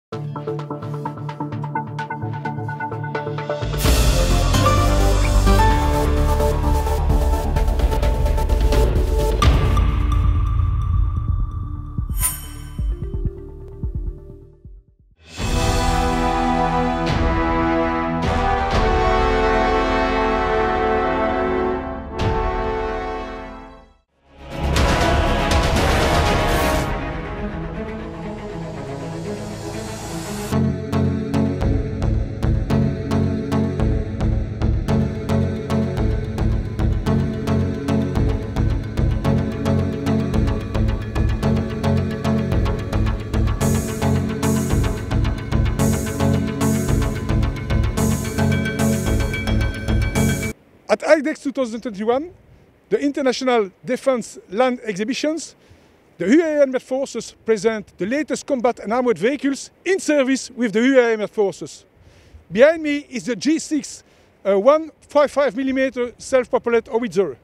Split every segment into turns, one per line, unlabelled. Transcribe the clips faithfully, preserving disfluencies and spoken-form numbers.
At IDEX twenty twenty-one, the International Defence Land Exhibitions, the U A E Armed Forces present the latest combat and armoured vehicles in service with the U A E Armed Forces. Behind me is the G six uh, one fifty-five millimeter self-propelled howitzer.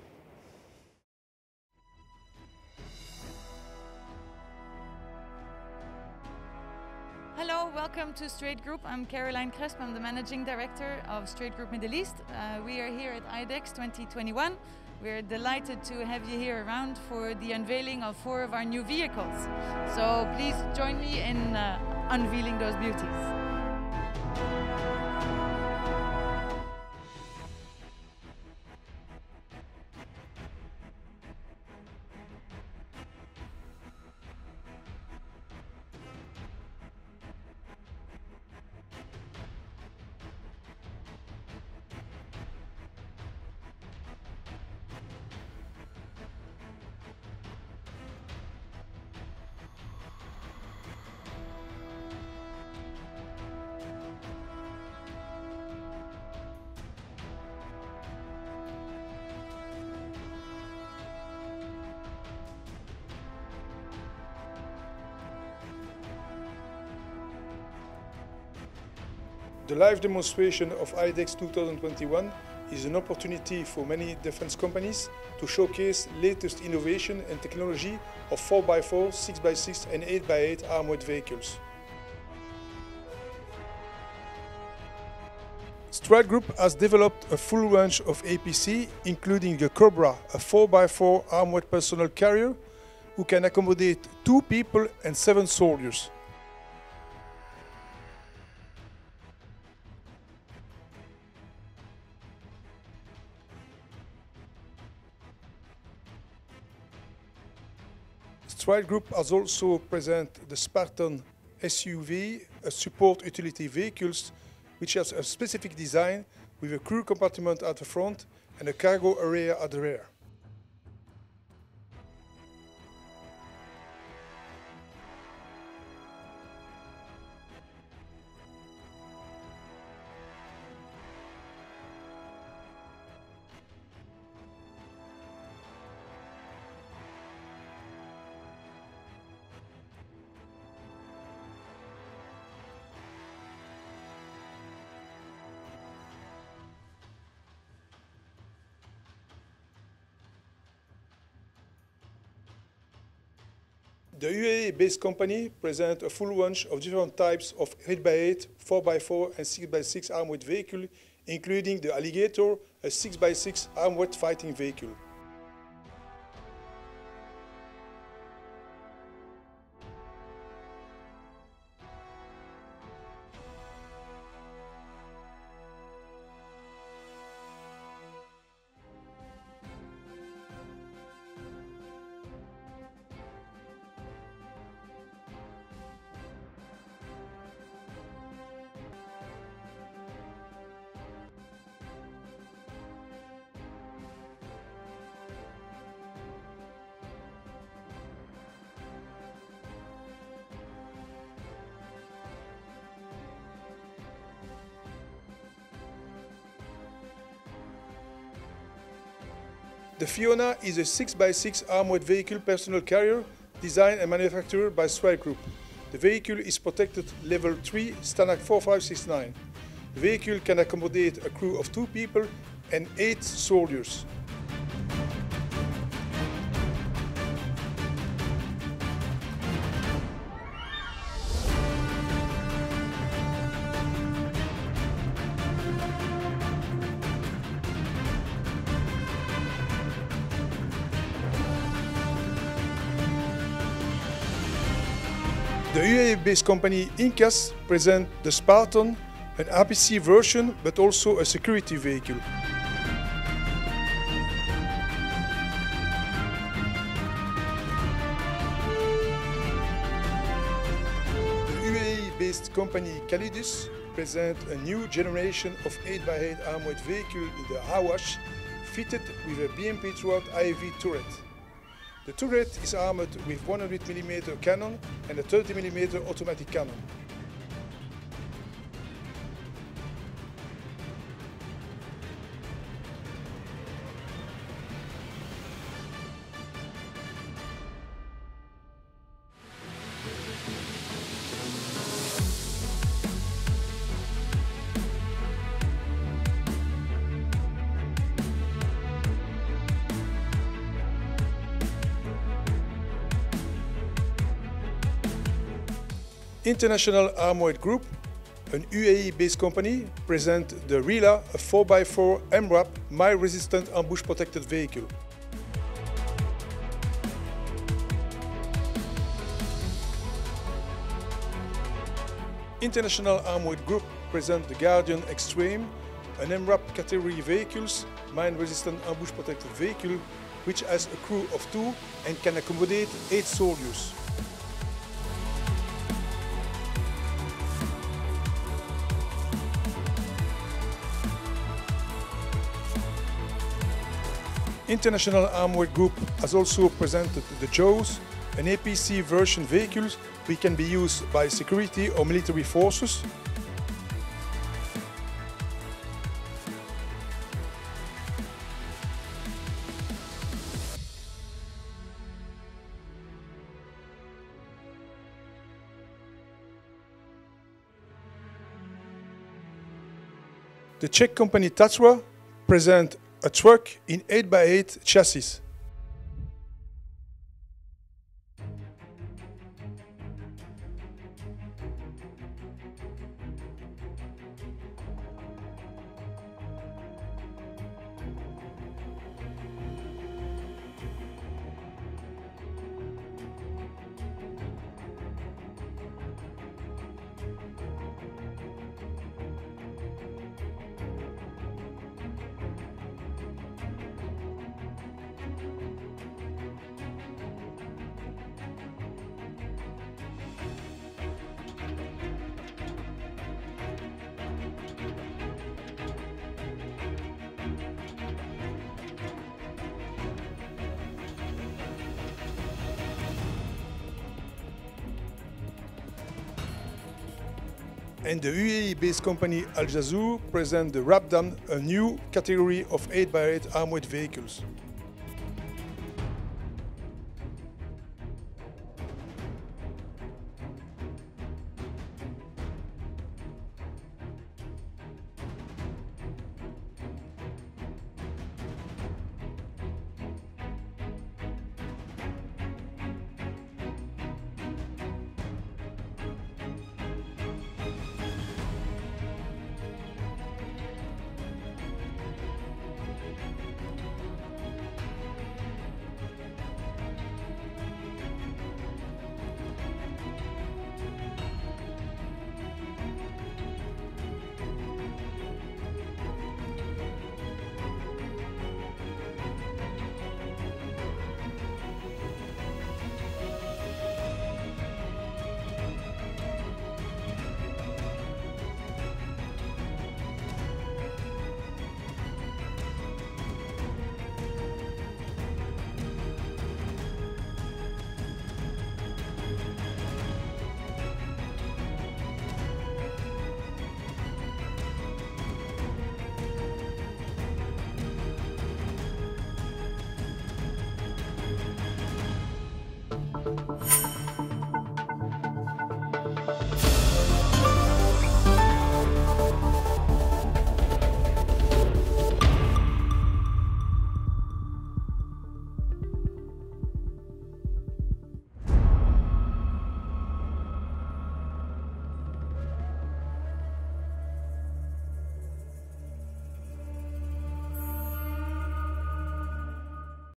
Hello, welcome to Straight Group. I'm Caroline Cresp, I'm the Managing Director of Straight Group Middle East. Uh, we are here at IDEX twenty twenty-one. We're delighted to have you here around for the unveiling of four of our new vehicles. So please join me in uh, unveiling those beauties.
The live demonstration of IDEX twenty twenty-one is an opportunity for many defence companies to showcase latest innovation and technology of four by four, six by six and eight by eight armoured vehicles. Straight Group has developed a full range of A P C, including the Cobra, a four by four armoured personnel carrier who can accommodate two people and seven soldiers. Straight Group has also presented the Spartan S U V, a support utility vehicle, which has a specific design with a crew compartment at the front and a cargo area at the rear. The U A E-based company presents a full range of different types of eight by eight, four by four and six by six armoured vehicle, including the Alligator, a six by six armoured fighting vehicle. The Fiona is a six by six armoured vehicle personnel carrier designed and manufactured by Straight Group. The vehicle is protected level three, standard four five six nine. The vehicle can accommodate a crew of two people and eight soldiers. The U A E-based company Incas presents the Spartan, an R P C version but also a security vehicle. The U A E-based company Calidus presents a new generation of eight by eight armored vehicle, the Awash, fitted with a B M P throughout I V turret. The turret is armed with one hundred millimeter cannon and a thirty millimeter automatic cannon. International Armored Group, an U A E-based company, presents the Rila, a four by four M RAP mine-resistant ambush-protected vehicle. International Armored Group presents the Guardian Extreme, an M RAP category vehicles, mine-resistant ambush-protected vehicle, which has a crew of two and can accommodate eight soldiers. International Armored Group has also presented the Jaws, an A P C version vehicle which can be used by security or military forces. The Czech company Tatra presents a truck in eight by eight chassis. And the U A E-based company Al Jazur presents the Rabdan, a new category of eight by eight armored vehicles.